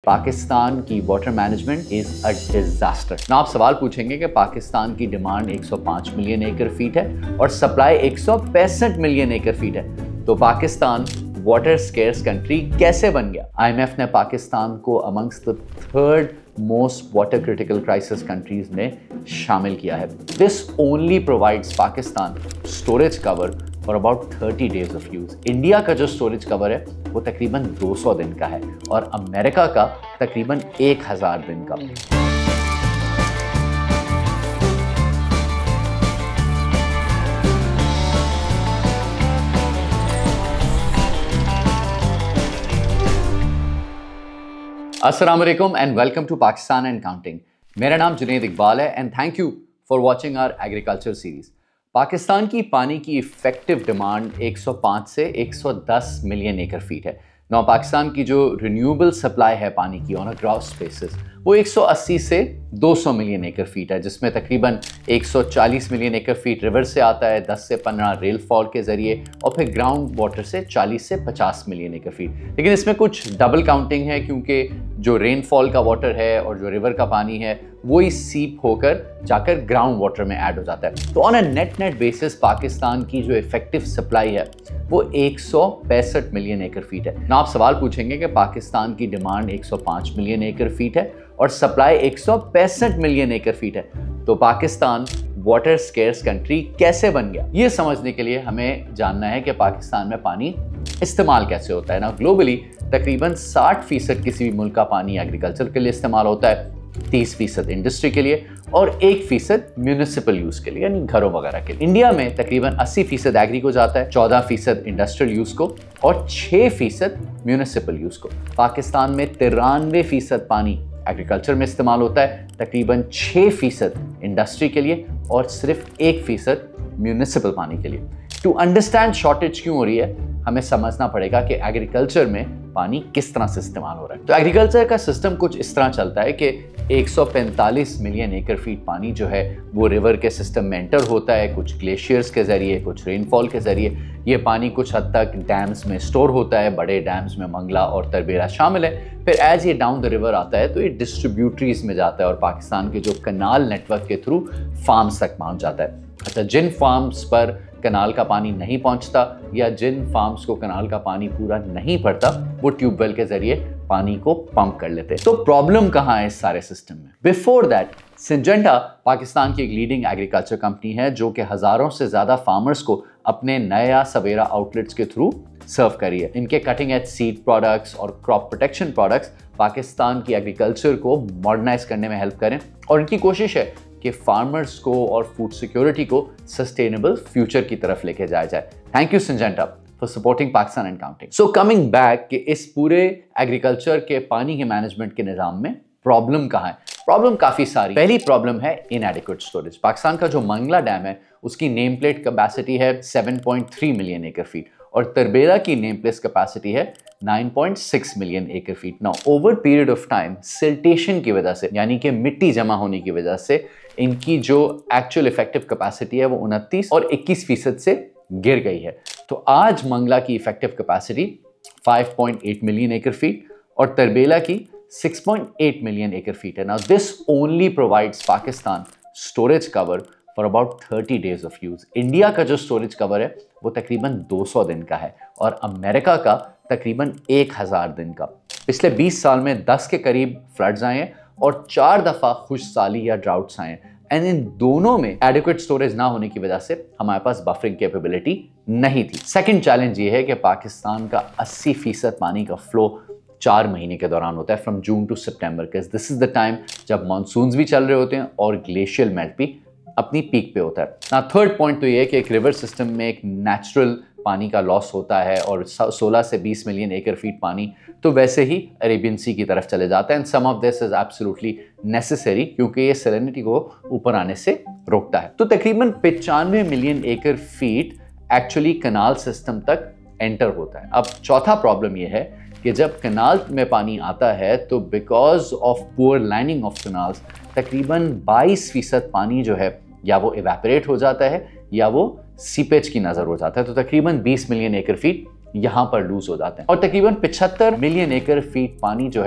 पाकिस्तान की water management is a disaster. ना आप सवाल पूछेंगे कि पाकिस्तान की डिमांड 105 मिलियन एकड़ फीट है और सप्लाई 165 मिलियन एकड़ फीट है, तो पाकिस्तान वाटर स्केर्स कंट्री कैसे बन गया? आईएमएफ ने पाकिस्तान को amongst the third most water critical crisis countries में शामिल किया है। This only provides Pakistan storage cover for about 30 days of use. India का जो स्टोरेज कवर है वो तकरीबन 200 दिन का है और अमेरिका का तकरीबन 1000 दिन का। अस्सलाम वालेकुम and welcome to Pakistan and counting. मेरा नाम जुनैद इकबाल है and thank you for watching our agriculture series. Pakistan की पानी की इफेक्टिव डिमांड 105 से 110 मिलियन एकड़ फीट है। नौ पाकिस्तान की जो रिन्यूएबल सप्लाई है पानी की ऑन अ ग्रॉस बेसिस वो 180 से 200 मिलियन एकड़ फीट है, जिसमें तकरीबन 140 मिलियन एकड़ फीट रिवर से आता है, 10 से 15 रेलफॉल के जरिए और फिर ग्राउंड वाटर से 40 से 50 मिलियन एकड़ फीट। लेकिन इसमें कुछ डबल काउंटिंग है क्योंकि जो रेनफॉल का वाटर है और जो रिवर का पानी है वो ही सीप होकर जाकर ग्राउंड वाटर में ऐड हो जाता है। तो on a net basis Pakistan की जो इफेक्टिव सप्लाई है वो 165 मिलियन एकड़ फीट है। ना आप सवाल पूछेंगे कि पाकिस्तान की डिमांड 105 मिलियन एकड़ फीट है और सप्लाई 165 मिलियन एकड़ फीट है, तो पाकिस्तान वाटर स्केर्स कंट्री कैसे बन गया? ये समझने के लिए हमें जानना है कि पाकिस्तान में पानी इस्तेमाल कैसे होता है। ना ग्लोबली तकरीबन 60% किसी भी मुल्क का पानी एग्रीकल्चर के लिए इस्तेमाल होता है, 30% इंडस्ट्री के लिए और 1% म्यूनिसिपल यूज के लिए यानी घरों वगैरह के लिए। इंडिया में तकरीबन 80% एग्री को जाता है, 14% इंडस्ट्रियल यूज को और 6% म्यूनिसिपल यूज को। पाकिस्तान में 93% पानी एग्रीकल्चर में इस्तेमाल होता है, तकरीबन 6% इंडस्ट्री के लिए और सिर्फ 1% म्यूनिसिपल पानी के लिए। टू अंडरस्टैंड शॉर्टेज क्यों हो रही है हमें समझना पड़ेगा कि एग्रीकल्चर में पानी किस तरह से इस्तेमाल हो रहा है। तो एग्रीकल्चर का सिस्टम कुछ इस तरह चलता है कि 145 मिलियन एकड़ फीट पानी जो है वो रिवर के सिस्टम में एंटर होता है, कुछ ग्लेशियर्स के जरिए, कुछ रेनफॉल के जरिए। ये पानी कुछ हद तक डैम्स में स्टोर होता है, बड़े डैम्स में मंगला और तरबेरा शामिल है। फिर एज ये डाउन द रिवर आता है तो ये डिस्ट्रीब्यूटरीज में जाता है और पाकिस्तान के जो कनाल नेटवर्क के थ्रू फार्म्स तक पहुंच जाता है। अच्छा, जिन फार्म्स पर कनाल का पानी नहीं पहुंचता या जिन फार्म्स को कनाल का पानी पूरा नहीं पड़ता वो ट्यूबवेल के जरिए पानी को पंप कर लेते हैं। तो प्रॉब्लम कहाँ है इस सारे सिस्टम में? बिफोर दैट सिंजेंटा पाकिस्तान की एक लीडिंग एग्रीकल्चर कंपनी है जो कि हजारों से ज्यादा फार्मर्स को अपने नया सवेरा आउटलेट्स के थ्रू सर्व करी है। इनके कटिंग एज सीड प्रोडक्ट्स और क्रॉप प्रोटेक्शन प्रोडक्ट्स पाकिस्तान की एग्रीकल्चर को मॉडर्नाइज करने में हेल्प करें और इनकी कोशिश है कि फार्मर्स को और फूड सिक्योरिटी को सस्टेनेबल फ्यूचर की तरफ लेके जाया जाए। Thank you Syngenta for supporting Pakistan and counting. So coming back कि इस पूरे एग्रीकल्चर के पानी के मैनेजमेंट के निजाम में प्रॉब्लम कहाँ है? प्रॉब्लम काफी सारी। पहली प्रॉब्लम है इनएडिक्वेट स्टोरेज। पाकिस्तान का जो मंगला डैम है उसकी नेम प्लेट कैपेसिटी है 7.3 मिलियन एकड़ फीट और तरबेरा की नेम प्लेट कैपेसिटी है 9.6 मिलियन एकड़ feet. Now over period of time siltation की वजह से यानी कि मिट्टी जमा होने की वजह से इनकी जो एक्चुअल इफेक्टिव कैपेसिटी है वो 29 और 21% से गिर गई है। तो आज मंगला की इफेक्टिव कैपेसिटी 5.8 मिलियन एकड़ फीट और तरबेला की 6.8 मिलियन एकड़ फीट है। Now this only provides Pakistan storage cover for about 30 days of use. India का जो स्टोरेज कवर है वो तकरीबन 200 दिन का है और अमेरिका का तकरीबन 1000 दिन का। पिछले 20 साल में 10 के करीब फ्लड्स आए हैं और 4 दफा खुशसाली या ड्राउट्स आए हैं एंड इन दोनों में एडिक्वेट स्टोरेज ना होने की वजह से हमारे पास बफरिंग कैपेबिलिटी नहीं थी। सेकंड चैलेंज ये है कि पाकिस्तान का 80% पानी का फ्लो 4 महीने के दौरान होता है, फ्रॉम जून टू सितंबर के। दिस इज द टाइम जब मानसून्स भी चल रहे होते हैं और ग्लेशियल मेल्ट भी अपनी पीक पे होता है। ना थर्ड पॉइंट तो ये है कि एक रिवर सिस्टम में एक नेचुरल पानी का लॉस होता है और 16 से 20 मिलियन एकड़ फीट पानी तो वैसे ही अरेबियन सी की तरफ चले जाता है and some of this is absolutely necessary क्योंकि ये सैलिनिटी को ऊपर आने से रोकता है। तो तकरीबन 95 मिलियन एकड़ फीट एक्चुअली कनाल सिस्टम तक एंटर होता है। अब चौथा प्रॉब्लम ये है कि जब कनाल में पानी आता है तो because of poor lining of canals तकरीबन 22% पानी जो है या वो इवेपोरेट हो जाता है या वो सीपेज की नजर हो जाता है। तो तकरीबन 20 मिलियन एकड़ फीट यहाँ पर लूज हो जाते हैं और तकरीबन 75 मिलियन एकड़ फीट पानी जो है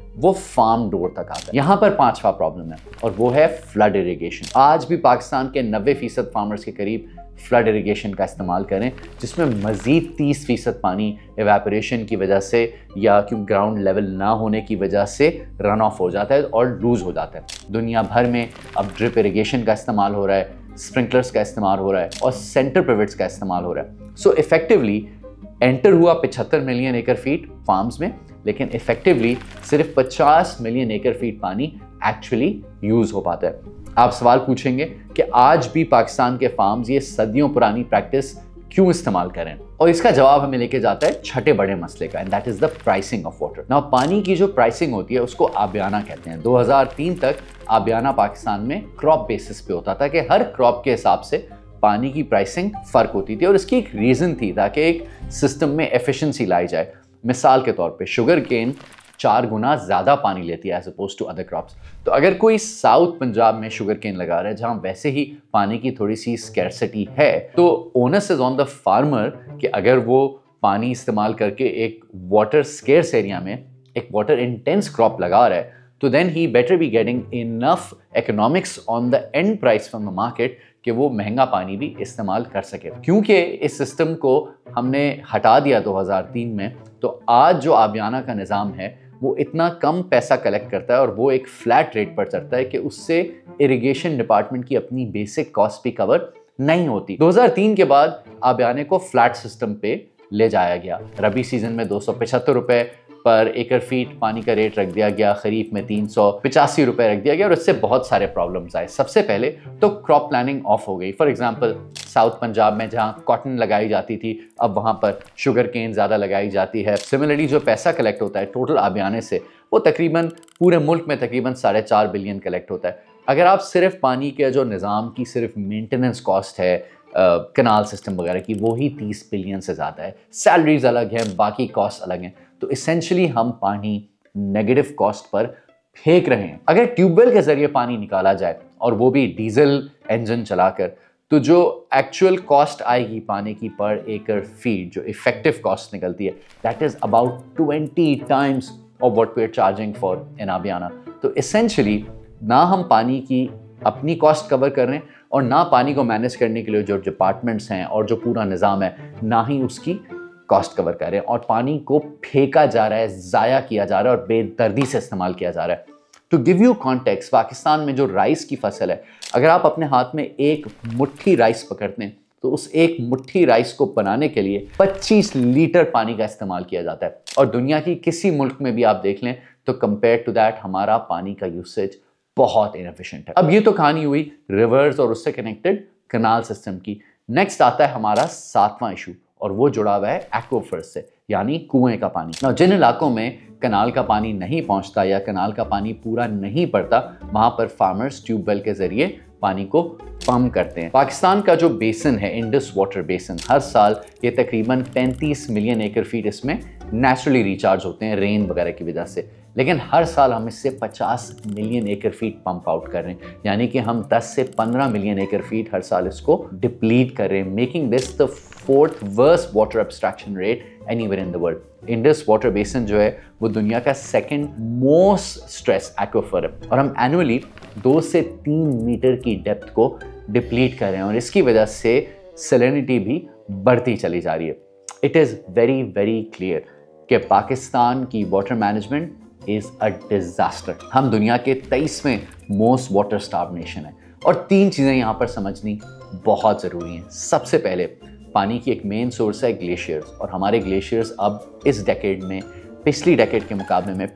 वो फार्म डोर तक आता है। यहाँ पर पांचवा प्रॉब्लम है और वो है फ्लड इरिगेशन। आज भी पाकिस्तान के 90% फार्मर्स के करीब फ्लड इरिगेशन का इस्तेमाल करें, जिसमें मज़ीद 30% पानी एवेपोरेशन की वजह से या क्यों ग्राउंड लेवल ना होने की वजह से रन ऑफ हो जाता है और लूज़ हो जाता है। दुनिया भर में अब ड्रिप इरिगेशन का इस्तेमाल हो रहा है, स्प्रिंकलर्स का इस्तेमाल हो रहा है और सेंटर पिवट्स का इस्तेमाल हो रहा है। सो इफेक्टिवली एंटर हुआ 75 मिलियन एकड़ फीट फार्म्स में, लेकिन इफेक्टिवली सिर्फ 50 मिलियन एकड़ फीट पानी एक्चुअली यूज हो पाता है। आप सवाल पूछेंगे कि आज भी पाकिस्तान के फार्म्स ये सदियों पुरानी प्रैक्टिस क्यों इस्तेमाल करें, और इसका जवाब हमें लेके जाता है छठे बड़े मसले का, and that is the pricing of water. Now पानी की जो प्राइसिंग होती है उसको आबियाना कहते हैं। 2003 तक आबियाना पाकिस्तान में क्रॉप बेसिस पे होता था कि हर क्रॉप के हिसाब से पानी की प्राइसिंग फर्क होती थी, और इसकी एक रीजन थी ताकि एक सिस्टम में एफिशिएंसी लाई जाए। मिसाल के तौर पे शुगर केन 4 गुना ज़्यादा पानी लेती है as opposed to other crops. तो अगर कोई साउथ पंजाब में शुगर केन लगा रहा है जहाँ वैसे ही पानी की थोड़ी सी स्कैर्सिटी है, तो onus is on the farmer कि अगर वो पानी इस्तेमाल करके एक वाटर स्केर्स एरिया में एक वाटर इंटेंस क्रॉप लगा रहा है, तो then he better be getting enough economics on the end price from the market कि वो महंगा पानी भी इस्तेमाल कर सके। क्योंकि इस सिस्टम को हमने हटा दिया 2003 में, तो आज जो आबियाना का निज़ाम है वो इतना कम पैसा कलेक्ट करता है और वो एक फ्लैट रेट पर चलता है कि उससे इरिगेशन डिपार्टमेंट की अपनी बेसिक कॉस्ट भी कवर नहीं होती। 2003 के बाद आबियाने को फ्लैट सिस्टम पे ले जाया गया। रबी सीजन में 275 रुपए पर एकड़ फीट पानी का रेट रख दिया गया, खरीफ में 385 रुपए रख दिया गया, और इससे बहुत सारे प्रॉब्लम्स आए। सबसे पहले तो क्रॉप प्लानिंग ऑफ हो गई। फॉर एग्जांपल साउथ पंजाब में जहां कॉटन लगाई जाती थी, अब वहां पर शुगर केन ज़्यादा लगाई जाती है। सिमिलरली जो पैसा कलेक्ट होता है टोटल आबियाने से, वो तकरीबन पूरे मुल्क में तकरीबन 4.5 बिलियन कलेक्ट होता है। अगर आप सिर्फ पानी के जो निज़ाम की सिर्फ मेंटेनेंस कॉस्ट है कनाल सिस्टम वगैरह की, वो ही 30 बिलियन से ज़्यादा है। सैलरीज अलग हैं, बाकी कॉस्ट अलग हैं, तो इसेंशली हम पानी नेगेटिव कॉस्ट पर फेंक रहे हैं। अगर ट्यूबवेल के जरिए पानी निकाला जाए और वो भी डीजल इंजन चलाकर, तो जो एक्चुअल कॉस्ट आएगी पानी की पर एकड़ फीट, जो इफेक्टिव कॉस्ट निकलती है, that is about 20 times of what we are charging for in आबियाना। तो इसेंशली ना हम पानी की अपनी कॉस्ट कवर कर रहे हैं और ना पानी को मैनेज करने के लिए जो डिपार्टमेंट्स हैं और जो पूरा निज़ाम है, ना ही उसकी कॉस्ट कवर कर रहे हैं, और पानी को फेंका जा रहा है, ज़ाया किया जा रहा है और बेदर्दी से इस्तेमाल किया जा रहा है। To give you context, Pakistan में जो राइस की फसल है, अगर आप अपने हाथ में एक मुट्ठी राइस पकड़ते हैं तो उस एक मुट्ठी राइस को बनाने के लिए 25 लीटर पानी का इस्तेमाल किया जाता है। और दुनिया की किसी मुल्क में भी आप देख लें तो कंपेयर टू दैट हमारा पानी का यूसेज बहुत इनएफिशिएंट है। अब ये तो कहानी हुई रिवर्स और उससे कनेक्टेड कनाल सिस्टम की। नेक्स्ट आता है हमारा 7वां इशू, और वो जुड़ा हुआ है एक्वाफर्स से, यानी कुएं का पानी। ना जिन इलाकों में कनाल का पानी नहीं पहुंचता या कनाल का पानी पूरा नहीं पड़ता, वहां पर फार्मर्स ट्यूबवेल के जरिए पानी को पंप करते हैं। पाकिस्तान का जो बेसन है, इंडस वाटर बेसन, हर साल ये तकरीबन 35 मिलियन एकड़ फीट इसमें नेचुरली रिचार्ज होते हैं रेन वगैरह की वजह से, लेकिन हर साल हम इससे 50 मिलियन एकड़ फीट पंप आउट कर रहे हैं, यानी कि हम 10 से 15 मिलियन एकड़ फीट हर साल इसको डिप्लीट कर रहे हैं, making this the 4th worst water abstraction rate anywhere in the world. Indus water basin जो है वो दुनिया का 2nd मोस्ट स्ट्रेस एक्वाफर है, और हम एनुअली 2 से 3 मीटर की डेप्थ को डिप्लीट कर रहे हैं, और इसकी वजह से सैलिनिटी भी बढ़ती चली जा रही है। It is very very clear कि पाकिस्तान की water management is a disaster. हम दुनिया के 23वें मोस्ट वाटर स्टार्व नेशन है, और 3 चीज़ें यहाँ पर समझनी बहुत ज़रूरी हैं। सबसे पहले पानी की एक मेन सोर्स है ग्लेशियर्स, और हमारे ग्लेशियर्स अब इस डेकेड में पिछली डेकेड के मुकाबले में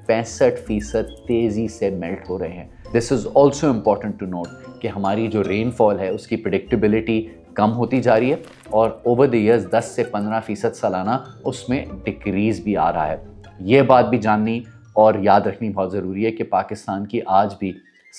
65% तेज़ी से मेल्ट हो रहे हैं। This is also important to note कि हमारी जो रेनफॉल है उसकी प्रिडिक्टेबिलिटी कम होती जा रही है, और ओवर द ईयर्स 10 से 15% सालाना उसमें डिक्रीज़ भी आ रहा है। ये बात भी जाननी और याद रखनी बहुत ज़रूरी है कि पाकिस्तान की आज भी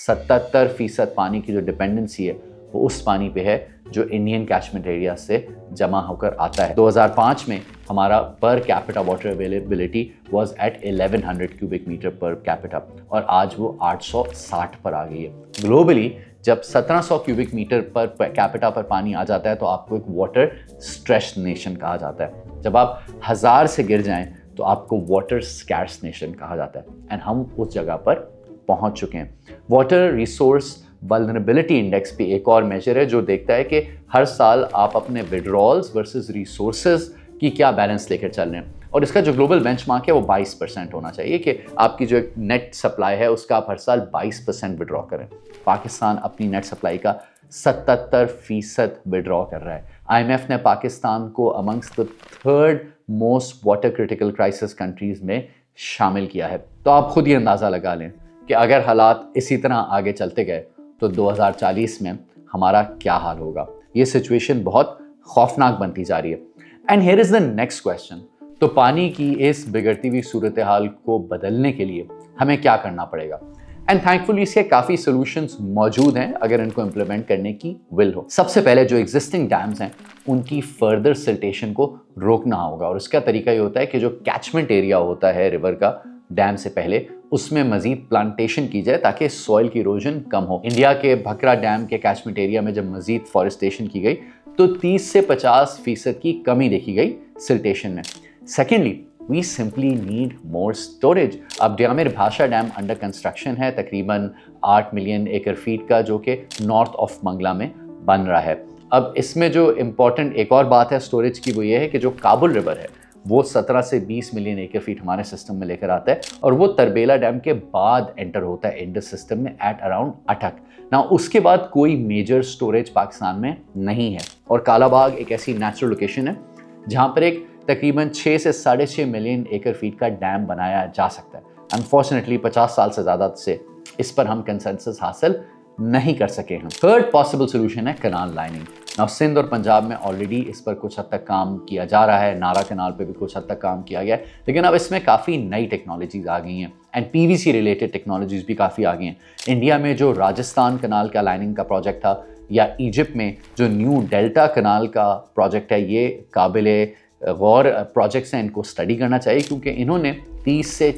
77% पानी की जो डिपेंडेंसी है वो उस पानी पे है जो इंडियन कैचमेंट एरिया से जमा होकर आता है। 2005 में हमारा per capita water availability was at 1100 cubic metre per capita, और आज वो 860 पर आ गई है। ग्लोबली जब 1700 क्यूबिक मीटर पर कैपिटा पर पानी आ जाता है तो आपको एक वाटर स्ट्रेस्ड नेशन कहा जाता है। जब आप 1000 से गिर जाएं तो आपको वाटर स्कैर्स नेशन कहा जाता है, एंड हम उस जगह पर पहुंच चुके हैं। वाटर रिसोर्स वल्नरेबिलिटी इंडेक्स भी एक और मेजर है जो देखता है कि हर साल आप अपने विड्रॉल्स वर्सेस रिसोर्सेज की क्या बैलेंस लेकर चल रहे हैं, और इसका जो ग्लोबल बेंचमार्क है वो 22% होना चाहिए कि आपकी जो एक नेट सप्लाई है उसका आप हर साल 22% विड्रॉ करें। पाकिस्तान अपनी नेट सप्लाई का 77% विड्रॉ कर रहा है। IMF ने पाकिस्तान को amongst the third most water critical crisis countries में शामिल किया है। तो आप खुद ही अंदाज़ा लगा लें कि अगर हालात इसी तरह आगे चलते गए तो 2040 में हमारा क्या हाल होगा। ये सिचुएशन बहुत खौफनाक बनती जा रही है। And here is the next question, तो पानी की इस बिगड़ती हुई सूरत हाल को बदलने के लिए हमें क्या करना पड़ेगा? एंड थैंकफुली इसके काफ़ी सॉल्यूशंस मौजूद हैं अगर इनको इम्प्लीमेंट करने की विल हो। सबसे पहले जो एग्जिस्टिंग डैम्स हैं उनकी फर्दर सिल्टेशन को रोकना होगा, और उसका तरीका ये होता है कि जो कैचमेंट एरिया होता है रिवर का डैम से पहले उसमें मजीद प्लांटेशन की जाए ताकि सॉइल की इरोजन कम हो। इंडिया के भकरा डैम के कैचमेंट एरिया में जब मजीद फॉरेस्टेशन की गई तो 30 से 50% की कमी देखी गई सिल्टेशन में। Secondly, we simply need more storage. अब ड्यामिर भाषा डैम अंडर कंस्ट्रक्शन है, तकरीबन 8 मिलियन एकड़ फीट का, जो कि नॉर्थ ऑफ मंगला में बन रहा है। अब इसमें जो इम्पॉर्टेंट एक और बात है स्टोरेज की, वो ये है कि जो काबुल रिवर है वो 17 से 20 मिलियन एकड़ फीट हमारे सिस्टम में लेकर आता है, और वो तरबेला डैम के बाद एंटर होता है इंडस सिस्टम में एट अराउंड अटक। ना उसके बाद कोई मेजर स्टोरेज पाकिस्तान में नहीं है, और कालाबाग एक ऐसी नेचुरल लोकेशन है जहाँ पर एक तकरीबन 6 से 6.5 मिलियन एकड़ फीट का डैम बनाया जा सकता है। अनफॉर्चुनेटली 50 साल से ज़्यादा से इस पर हम कंसेंसस हासिल नहीं कर सके हैं। थर्ड पॉसिबल सोल्यूशन है कनाल लाइनिंग। नाउ सिंध और पंजाब में ऑलरेडी इस पर कुछ हद तक काम किया जा रहा है, नारा कनाल पे भी कुछ हद तक काम किया गया है, लेकिन अब इसमें काफ़ी नई टेक्नोलॉजीज आ गई हैं एंड PVC रिलेटेड टेक्नोलॉजीज भी काफ़ी आ गई हैं। इंडिया में जो राजस्थान कनाल का लाइनिंग का प्रोजेक्ट था, या इजिप्ट में जो न्यू डेल्टा कनाल का प्रोजेक्ट है, ये काबिले गौर प्रोजेक्ट्स हैं, इनको स्टडी करना चाहिए क्योंकि इन्होंने 30 से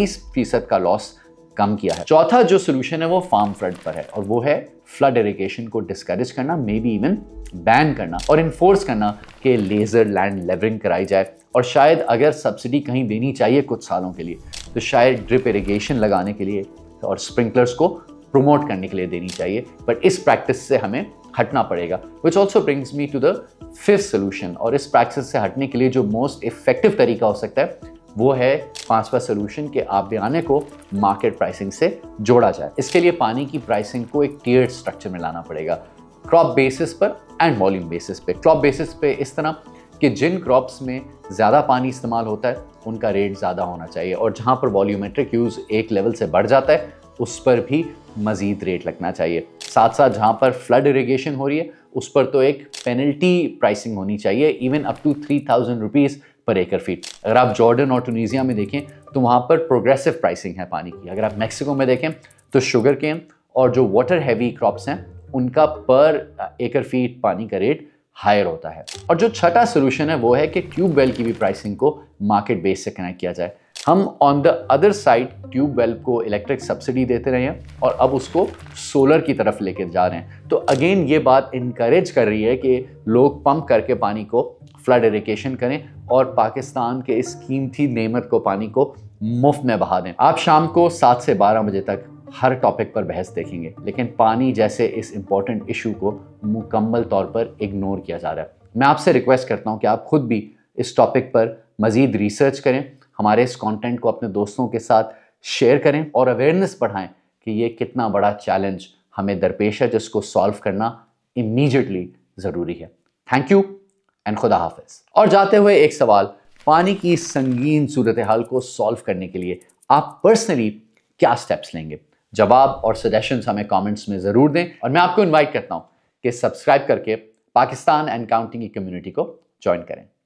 40% का लॉस कम किया है। चौथा जो सोल्यूशन है वो फार्म फ्लड पर है, और वो है फ्लड इरिगेशन को डिस्करेज करना, मे बी इवन बैन करना, और इन्फोर्स करना कि लेजर लैंड लेवरिंग कराई जाए, और शायद अगर सब्सिडी कहीं देनी चाहिए कुछ सालों के लिए तो शायद ड्रिप इरिगेशन लगाने के लिए और स्प्रिंकलर्स को प्रमोट करने के लिए देनी चाहिए। बट इस प्रैक्टिस से हमें हटना पड़ेगा, which also brings me to the fifth solution. और इस प्रैक्टिस से हटने के लिए जो मोस्ट इफेक्टिव तरीका हो सकता है वो है पांचवा सोल्यूशन के आबियाने को मार्केट प्राइसिंग से जोड़ा जाए। इसके लिए पानी की प्राइसिंग को एक टियर्ड स्ट्रक्चर में लाना पड़ेगा, क्रॉप बेसिस पर एंड वॉल्यूम बेसिस पे। क्रॉप बेसिस पे इस तरह कि जिन क्रॉप्स में ज़्यादा पानी इस्तेमाल होता है उनका रेट ज़्यादा होना चाहिए, और जहाँ पर वॉल्यूमेट्रिक यूज़ एक लेवल से बढ़ जाता है उस पर भी मज़ीद रेट लगना चाहिए। साथ साथ जहाँ पर फ्लड इरिगेशन हो रही है उस पर तो एक पेनल्टी प्राइसिंग होनी चाहिए, इवन अप टू 3000 रुपीज़ पर एकड़ फीट। अगर आप जॉर्डन और टूनीजिया में देखें तो वहाँ पर प्रोग्रेसिव प्राइसिंग है पानी की। अगर आप मैक्सिको में देखें तो शुगर केन और जो वाटर हैवी क्रॉप्स हैं उनका पर एकड़ फीट पानी का रेट हायर होता है। और जो छठा सोल्यूशन है वो है कि ट्यूबवेल की भी प्राइसिंग को मार्केट बेस से कनेक्ट किया जाए। हम on the other side tubewell को इलेक्ट्रिक सब्सिडी देते रहे हैं और अब उसको सोलर की तरफ लेकर जा रहे हैं। तो अगेन ये बात इनकरेज कर रही है कि लोग पंप करके पानी को फ्लड इरिगेशन करें और पाकिस्तान के इस कीमती नेमत को पानी को मुफ्त में बहा दें। आप शाम को 7 से 12 बजे तक हर टॉपिक पर बहस देखेंगे, लेकिन पानी जैसे इस इम्पॉर्टेंट इशू को मुकम्मल तौर पर इग्नोर किया जा रहा है। मैं आपसे रिक्वेस्ट करता हूं कि आप खुद भी इस टॉपिक पर मज़ीद रिसर्च करें, हमारे इस कंटेंट को अपने दोस्तों के साथ शेयर करें और अवेयरनेस बढ़ाएं कि ये कितना बड़ा चैलेंज हमें दरपेश है जिसको सॉल्व करना इमीडिएटली ज़रूरी है। थैंक यू एंड खुदा हाफिज। और जाते हुए एक सवाल, पानी की संगीन सूरत हाल को सॉल्व करने के लिए आप पर्सनली क्या स्टेप्स लेंगे? जवाब और सजेशंस हमें कमेंट्स में ज़रूर दें, और मैं आपको इनवाइट करता हूं कि सब्सक्राइब करके पाकिस्तान एंड काउंटिंग की कम्युनिटी को ज्वाइन करें।